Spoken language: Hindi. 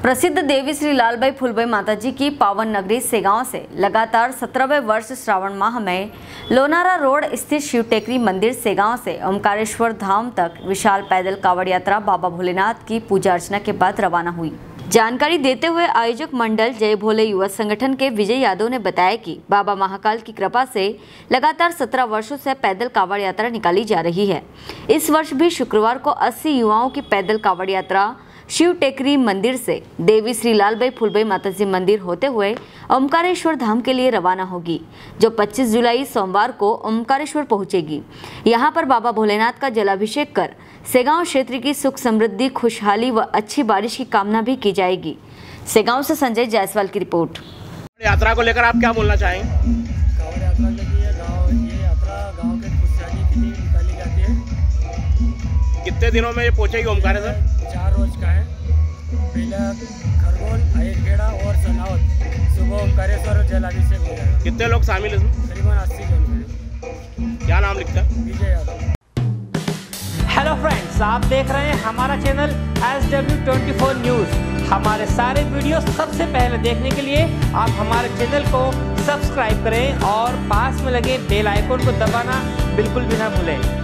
प्रसिद्ध देवी श्री लालबाई फुलबाई माताजी की पावन नगरी सेगांव से लगातार 17वें वर्ष श्रावण माह में लोनारा रोड स्थित शिव टेकरी मंदिर सेगांव से ओमकारेश्वर धाम तक विशाल पैदल कांवड़ यात्रा बाबा भोलेनाथ की पूजा अर्चना के बाद रवाना हुई। जानकारी देते हुए आयोजक मंडल जय भोले युवा संगठन के विजय यादव ने बताया कि बाबा महाकाल की कृपा से लगातार 17 वर्षों से पैदल कांवड़ यात्रा निकाली जा रही है। इस वर्ष भी शुक्रवार को 80 युवाओं की पैदल कांवड़ यात्रा शिव टेकरी मंदिर से देवी श्री लालबाई फुलबाई माताजी मंदिर होते हुए ओमकारेश्वर धाम के लिए रवाना होगी, जो 25 जुलाई सोमवार को ओमकारेश्वर पहुंचेगी। यहां पर बाबा भोलेनाथ का जलाभिषेक कर सेगांव क्षेत्र की सुख समृद्धि, खुशहाली व अच्छी बारिश की कामना भी की जाएगी। सेगांव से संजय जायसवाल की रिपोर्ट। यात्रा को लेकर आप क्या बोलना चाहेंगे? कांवड़ यात्रा ये यात्रा गांव के खुशहाली के लिए निकाली जाती है। कितने दिनों में ये पहुंचेगी ओमकारेश्वर? 4 रोज का है। पहले खरगोन, अहिरखेड़ा और सनावत सुबह ओमकारेश्वर जलाभिषेक हो जाएगा। कितने लोग शामिल हैं? करीबन 80 जन। क्या नाम लिखता है? विजय यादव। हेलो फ्रेंड्स, आप देख रहे हैं हमारा चैनल SW24 न्यूज़। हमारे सारे वीडियो सबसे पहले देखने के लिए आप हमारे चैनल को सब्सक्राइब करें और पास में लगे बेल आइकन को दबाना बिल्कुल भी ना भूलें।